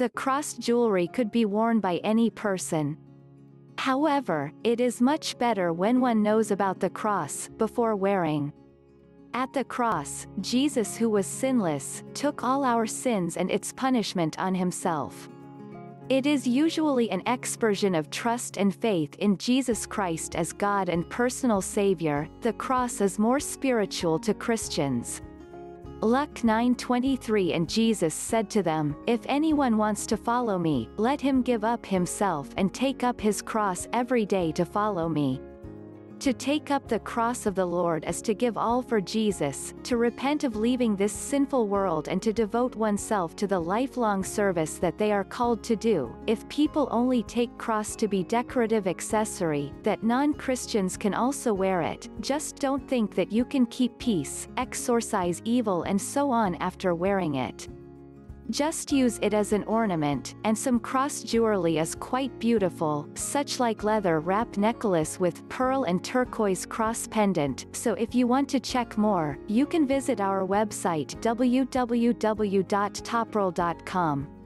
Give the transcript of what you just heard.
The cross jewelry could be worn by any person. However, it is much better when one knows about the cross before wearing. At the cross, Jesus, who was sinless, took all our sins and its punishment on himself. It is usually an expression of trust and faith in Jesus Christ as God and personal Savior. The cross is more spiritual to Christians. Luke 9:23 And Jesus said to them, If anyone wants to follow me, let him give up himself and take up his cross every day to follow me. To take up the cross of the Lord is to give all for Jesus, to repent of leaving this sinful world and to devote oneself to the lifelong service that they are called to do. If people only take cross to be decorative accessory, that non-Christians can also wear it, just don't think that you can keep peace, exorcise evil and so on after wearing it. Just use it as an ornament, and some cross jewelry is quite beautiful, such like leather wrap necklace with pearl and turquoise cross pendant. So if you want to check more, you can visit our website www.toproll.com.